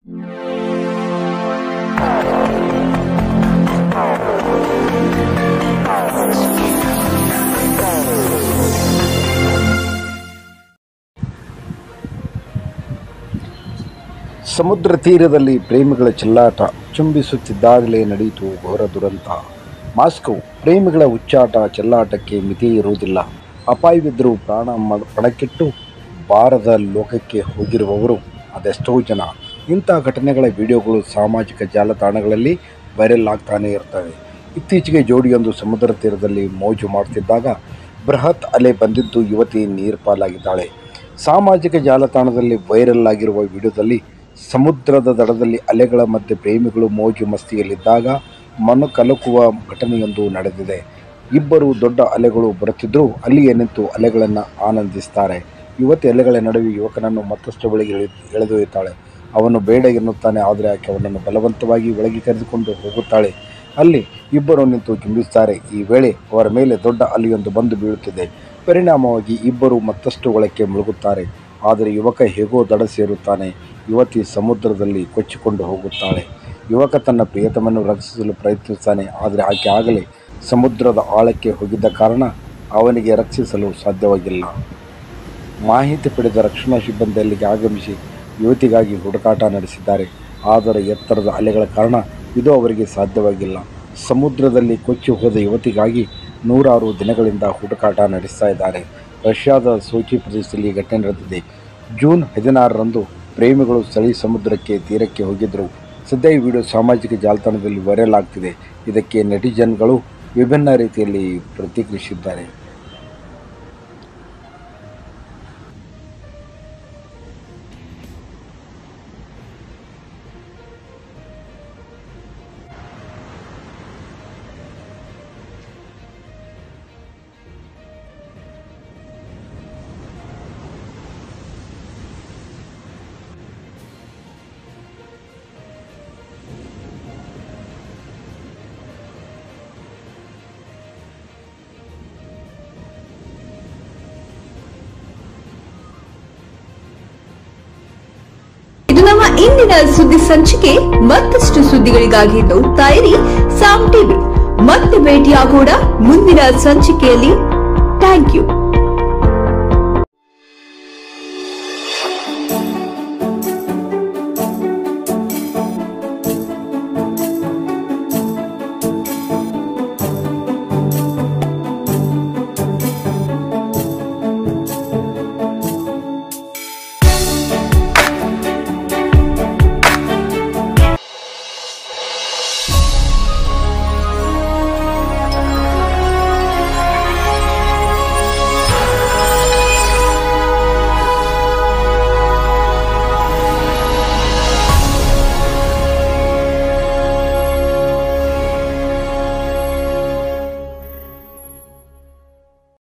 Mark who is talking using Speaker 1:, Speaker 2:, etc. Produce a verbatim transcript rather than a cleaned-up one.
Speaker 1: ಸಮುದ್ರ ತೀರದಲ್ಲಿ ಪ್ರೇಮಿಗಳ ಚೆಲ್ಲಾಟ ಚುಂಬಿಸುತ್ತಿದ್ದಾಗಲೇ ನಡೆಯಿತು ಘೋರ ದುರಂತ. ಮಾಸ್ಕೋ ಪ್ರೇಮಿಗಳ ಹುಚ್ಚಾಟ ಚೆಲ್ಲಾಟಕ್ಕೆ ಮಿತಿ ಇರುವುದಿಲ್ಲ. ಅಪಾಯವಿದ್ದರೂ ಪ್ರಾಣ ಪಣಕ್ಕಿಟ್ಟು ಬಾರದ ಲೋಕಕ್ಕೆ ಹೋಗಿರುವವರು ಅದೆಷ್ಟೋ ಜನ. ಇಂಥ ಘಟನೆಗಳ ವಿಡಿಯೋಗಳು ಸಾಮಾಜಿಕ ಜಾಲತಾಣಗಳಲ್ಲಿ ವೈರಲ್ ಆಗ್ತಾನೆ ಇರ್ತವೆ. ಇತ್ತೀಚೆಗೆ ಜೋಡಿಯೊಂದು ಸಮುದ್ರ ತೀರದಲ್ಲಿ ಮೋಜು ಮಾಡುತ್ತಿದ್ದಾಗ ಬೃಹತ್ ಅಲೆ ಬಂದಿದ್ದು ಯುವತಿ ನೀರ್ಪಾಲಾಗಿದ್ದಾಳೆ. ಸಾಮಾಜಿಕ ಜಾಲತಾಣದಲ್ಲಿ ವೈರಲ್ ಆಗಿರುವ ವಿಡಿಯೋದಲ್ಲಿ ಸಮುದ್ರದ ದಡದಲ್ಲಿ ಅಲೆಗಳ ಮಧ್ಯೆ ಪ್ರೇಮಿಗಳು ಮೋಜು ಮಸ್ತಿಯಲ್ಲಿದ್ದಾಗ ಮನ ಕಲಕುವ ಘಟನೆಯೊಂದು ನಡೆದಿದೆ. ಇಬ್ಬರು ದೊಡ್ಡ ಅಲೆಗಳು ಬರುತ್ತಿದ್ದರೂ ಅಲ್ಲಿಯೇ ನಿಂತು ಅಲೆಗಳನ್ನು ಆನಂದಿಸ್ತಾರೆ. ಯುವತಿ ಅಲೆಗಳ ನಡುವೆ ಯುವಕನನ್ನು ಮತ್ತಷ್ಟು ಬಳಿಗೆ ಎಳೆದೊಯ್ಯುತ್ತಾಳೆ. ಅವನು ಬೇಡ ಎನ್ನುತ್ತಾನೆ. ಆದರೆ ಆಕೆ ಅವನನ್ನು ಬಲವಂತವಾಗಿ ಒಳಗೆ ಕರೆದುಕೊಂಡು ಹೋಗುತ್ತಾಳೆ. ಅಲ್ಲಿ ಇಬ್ಬರು ನಿಂತು ಚುಂಬಿಸುತ್ತಾರೆ. ಈ ವೇಳೆ ಅವರ ಮೇಲೆ ದೊಡ್ಡ ಅಲೆಯೊಂದು ಬಂದು ಬೀಳುತ್ತಿದೆ. ಪರಿಣಾಮವಾಗಿ ಇಬ್ಬರು ಮತ್ತಷ್ಟು ಒಳಕ್ಕೆ ಮುಳುಗುತ್ತಾರೆ. ಆದರೆ ಯುವಕ ಹೇಗೋ ದಡ ಸೇರುತ್ತಾನೆ. ಯುವತಿ ಸಮುದ್ರದಲ್ಲಿ ಕೊಚ್ಚಿಕೊಂಡು ಹೋಗುತ್ತಾಳೆ. ಯುವಕ ತನ್ನ ಪ್ರಿಯತಮನ್ನು ರಕ್ಷಿಸಲು ಪ್ರಯತ್ನಿಸುತ್ತಾನೆ. ಆದರೆ ಆಕೆ ಆಗಲೇ ಸಮುದ್ರದ ಆಳಕ್ಕೆ ಹೋಗಿದ್ದ ಕಾರಣ ಅವನಿಗೆ ರಕ್ಷಿಸಲು ಸಾಧ್ಯವಾಗಿಲ್ಲ. ಮಾಹಿತಿ ಪಡೆದ ರಕ್ಷಣಾ ಸಿಬ್ಬಂದಿ ಅಲ್ಲಿಗೆ ಆಗಮಿಸಿ ಯುವತಿಗಾಗಿ ಹುಡುಕಾಟ ನಡೆಸಿದ್ದಾರೆ. ಆದರೆ ಎತ್ತರದ ಅಲೆಗಳ ಕಾರಣ ಇದು ಅವರಿಗೆ ಸಾಧ್ಯವಾಗಿಲ್ಲ. ಸಮುದ್ರದಲ್ಲಿ ಕೊಚ್ಚಿ ಹೋದ ಯುವತಿಗಾಗಿ ನೂರಾರು ದಿನಗಳಿಂದ ಹುಡುಕಾಟ ನಡೆಸ್ತಾ ಇದ್ದಾರೆ. ರಷ್ಯಾದ ಸೋಚಿ ಪ್ರದೇಶದಲ್ಲಿ ಈ ಘಟನೆ ನಡೆದಿದೆ. ಜೂನ್ ಹದಿನಾರರಂದು ಪ್ರೇಮಿಗಳು ಸ್ಥಳೀಯ ಸಮುದ್ರಕ್ಕೆ ತೀರಕ್ಕೆ ಹೋಗಿದ್ದರು. ಸದ್ಯ ಈ ವಿಡಿಯೋ ಸಾಮಾಜಿಕ ಜಾಲತಾಣದಲ್ಲಿ ವೈರಲ್ ಆಗ್ತಿದೆ. ಇದಕ್ಕೆ ನೆಟಿಜನ್ಗಳು ವಿಭಿನ್ನ ರೀತಿಯಲ್ಲಿ ಪ್ರತಿಕ್ರಿಯಿಸಿದ್ದಾರೆ.
Speaker 2: ಇದು ನಮ್ಮ ಇಂದಿನ ಸುದ್ದಿ ಸಂಚಿಕೆ. ಮತ್ತಷ್ಟು ಸುದ್ದಿಗಳಿಗಾಗಿ ನೋಡ್ತಾ ಇರಿ ಸಾಮ್ ಟಿವಿ. ಮತ್ತೆ ಭೇಟಿಯಾಗೋಣ ಮುಂದಿನ ಸಂಚಿಕೆಯಲ್ಲಿ. Thank you.